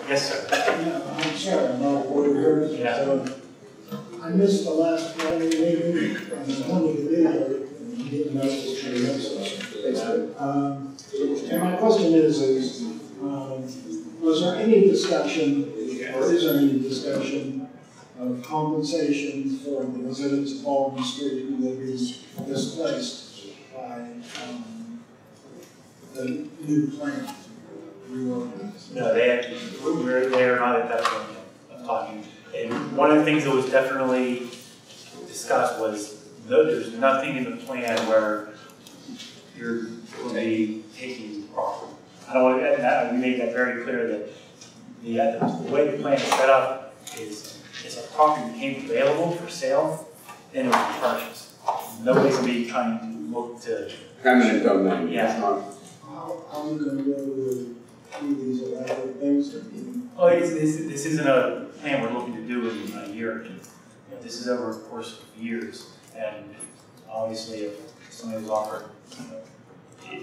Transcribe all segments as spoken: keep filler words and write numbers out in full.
Yes, sir. Yeah, I'm sorry, I'm not a board here. Yeah. So I missed the last planning meeting, and I wanted to be there, and you didn't notice the episode. Um, and my question is, is um, was there any discussion, or is there any discussion of compensation for the residents of Baldwin Street who will be displaced by um, the new plant? No, they we're they are not at that point of talking. And one of the things that was definitely discussed was no, there's nothing in the plan where you're going to be taking property. I don't want to. That, we made that very clear that the, uh, the way the plan is set up is it's a property became available for sale, then it will be purchased. Nobody's going to be trying to look to eminent domain. Yeah. How how are you going to go with these elaborate things? Oh, it's, this, this isn't a plan we're looking to do in a year or two. You know, this is over a course of years, and obviously, if somebody was offered, you know, it, it,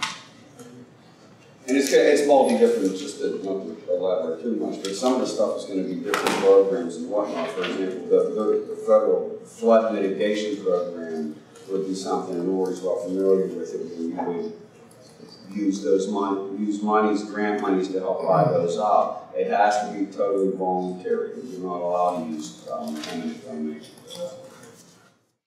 and it's it's multi different. Just to not to elaborate too much, but some of the stuff is going to be different programs and whatnot. For example, the the, the federal flood mitigation program would be something I'm always well familiar with. It we would use those mon use monies, grant monies to help buy those up. It has to be totally voluntary. You're not allowed to use um, eminent domain.